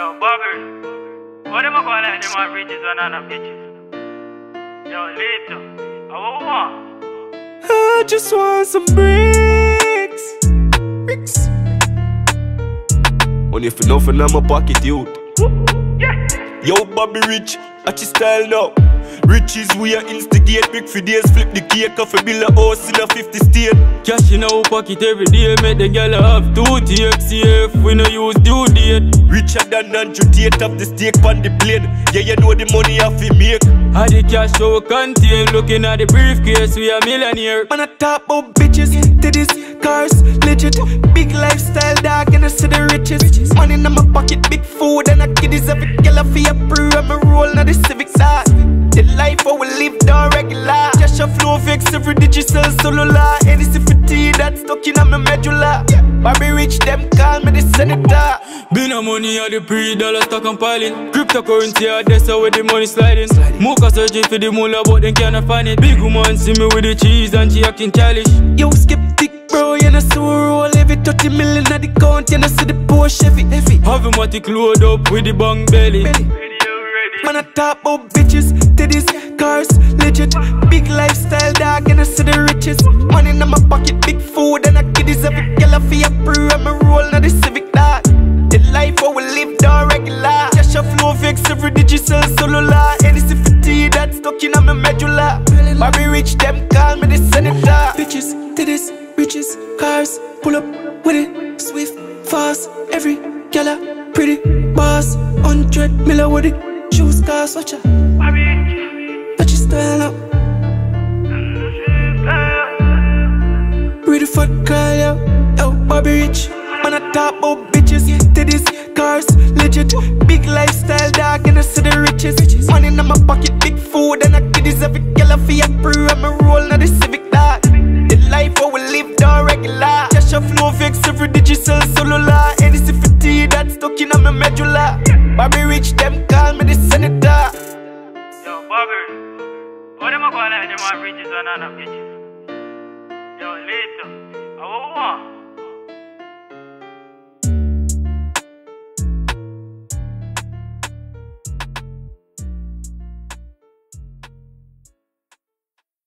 Yo, Bobbyrich, what am I going to let them have riches and other bitches? Yo, Leeto, what we want? I just want some bricks. Only if you know for now my pocket, youth. Yeah. Yo, Bobbyrich, at your style now. Riches we are instigate, big for days, flip the cake off a bill of house in a 50 state. Cash in our pocket every day, make the girl have 2 TXCF, we no use due date. Richer than Andrew Tate of the steak on the plane. Yeah, you know the money have to make. How the cash show contain, looking at the briefcase, we a millionaire. Man, I talk about bitches, titties, cars, legit. Big lifestyle, dog, and I see the riches. Money in my pocket, big food, and I kiddies every girl I feel brew. I'm a roll, now the civic side. The life I will live down regular. Cash a flow fix every digital cellular. Any tea that's stuck in my medulla. Bobbyrich, them call me the senator. Been a money at the pre-dollar stock compiling. Cryptocurrency out there, so with the money sliding. Mocha searching for the moolah, but they cannot find it. Big woman see me with the cheese and she acting childish. Yo, skeptic bro, you know so roll every 30 million at the count, you know see the Porsche heavy. Have a matic load up with the bang belly. Man, I talk about bitches, titties, cars, legit. Big lifestyle, dog, and I see the riches. Money in my pocket, big food, and I kiddies every girl I feel brew. I'm a roll, now the civic dog. The life I will live down regular. Cash a flow fix every digital cellular. Any tea that's stuck in my medulla. Bobbyrich, them call me the senator. Bitches, titties, riches, cars, pull up with it, swift, fast. Every girl a pretty boss, 100 mil with it. Shoes, cars, watch out. Watch your style now. Ready for call, yo. Yo, Bobbyrich. Man, I talk about bitches, titties, cars, legit. Big lifestyle, dog, and I see the riches. Money in my pocket, big food, and I kiddies every girl I feel brew. I'm a roll, now the civic dog. The life I will live down regular. Cash a flow fix every digital cellular. Any tea that's stuck in my medulla. Bobbyrich, them call me the senator. Yo, Bobbyrich, what am I going to let them have riches and other bitches?